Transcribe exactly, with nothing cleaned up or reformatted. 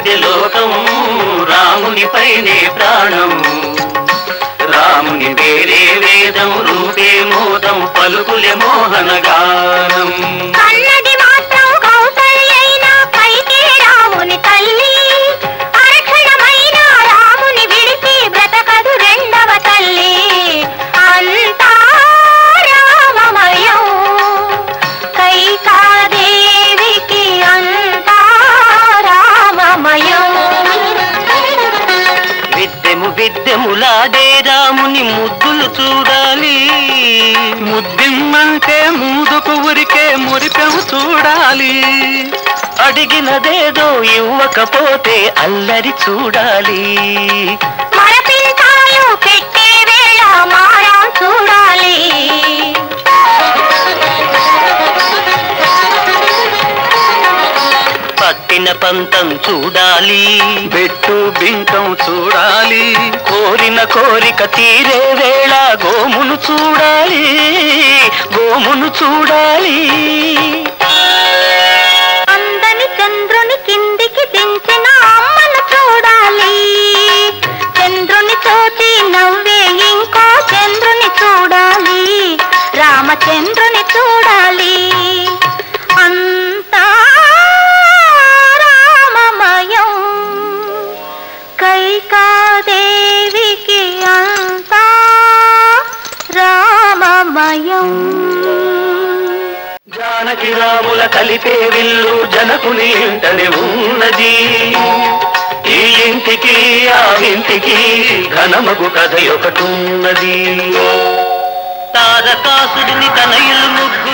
ఇదే లోకం రాముని పైనే ప్రాణం రాముని వేరే వేదం రూపే మోదం పలుకులే మోహన గానం కన్నది మాత్రం కౌసల్యైనా పైకే రాముని తల్లి అరక్షణమైన రాముని విడిచి బ్రతకదు రెండవ తల్లి అంతా రామమయం కైకాదేవికి అంతా రామమయం విద్యము విద్యములాడే రాముని ముద్దులు చూడాలి ముద్దిమ్మంటే మూదుకు ఉరికే మురిపెము చూడాలి అడిగినదేదో ఇవ్వకపోతే అల్లరి చూడాలి మరపించాలు పెట్టే వేళ మారా చూడాలి పట్టిన పంతం చూడాలి పెట్టు బింకం చూడాలి కోరిన కోరిక తీరే వేళ గోమును చూడాలి గోమును చూడాలి అందని చంద్రుని కిందికి దించిన అమ్మను చూడాలి చంద్రుని చూసి నవ్వే ఇంకో చంద్రుని చూడాలి రామచంద్రుని చూడాలి అంతా రామమయం కైకాదేవికి అంతా రామమయం జానకి రాముల కలిపే విల్లు జనకుని ఇంటనే ఉన్నది ఈ ఇంటికి ఆ ఇంటికి ఘనమగు కథ ఒకటున్నది తారకాసుడిని తన ఇల్లు ముగ్గురు